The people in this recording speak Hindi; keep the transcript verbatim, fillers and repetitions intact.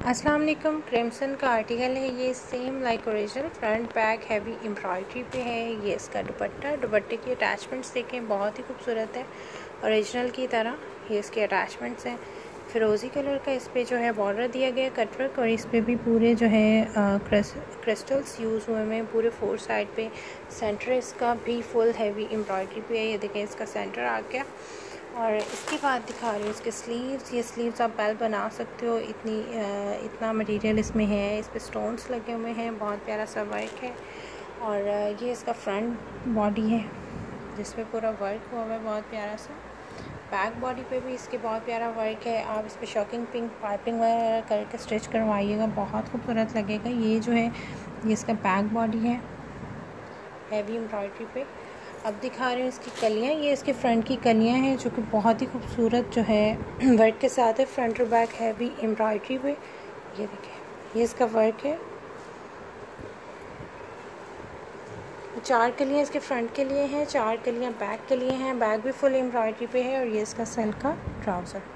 अस्सलाम वालेकुम। क्रिम्सन का आर्टिकल है ये, same like original, front back heavy embroidery पे है। ये इसका दुपट्टा, दुपट्टे की अटैचमेंट्स देखें, बहुत ही खूबसूरत है, ओरिजिनल की तरह। ये इसके अटैचमेंट्स हैं। फिरोज़ी कलर का इस पर जो है बॉर्डर दिया गया कटवर्क, और इस पर भी पूरे जो है क्रिस्टल्स यूज़ हुए हैं पूरे फोर साइड पे। सेंटर इसका भी फुल हैवी एम्ब्रॉयडरी पे है। ये देखें, इसका सेंटर आ गया। और इसके बाद दिखा रही हूँ इसके स्लीव्स। ये स्लीव्स आप बेल्ट बना सकते हो, इतनी इतना मटेरियल इसमें है। इस पर स्टोन्स लगे हुए हैं, बहुत प्यारा सा वर्क है। और ये इसका फ्रंट बॉडी है जिसमें पूरा वर्क हुआ हुआ है, बहुत प्यारा सा। बैक बॉडी पे भी इसके बहुत प्यारा वर्क है। आप इस पर शॉकिंग पिंक पाइपिंग वगैरह करके स्टिच करवाइएगा, बहुत खूबसूरत लगेगा। ये जो है ये इसका बैक बॉडी है हैवी एम्ब्रॉयडरी पे। अब दिखा रही हूँ इसकी कलियाँ। ये इसके फ्रंट की कलियाँ हैं जो कि बहुत ही खूबसूरत जो है वर्क के साथ है। फ्रंट और बैक हैवी एम्ब्रॉयडरी पे। ये देखें, ये इसका वर्क है। चार कलियाँ इसके फ्रंट के लिए हैं, चार कलियाँ बैक के लिए हैं। बैक भी फुल एम्ब्रॉयडरी पे है। और ये इसका सेल का ट्राउज़र।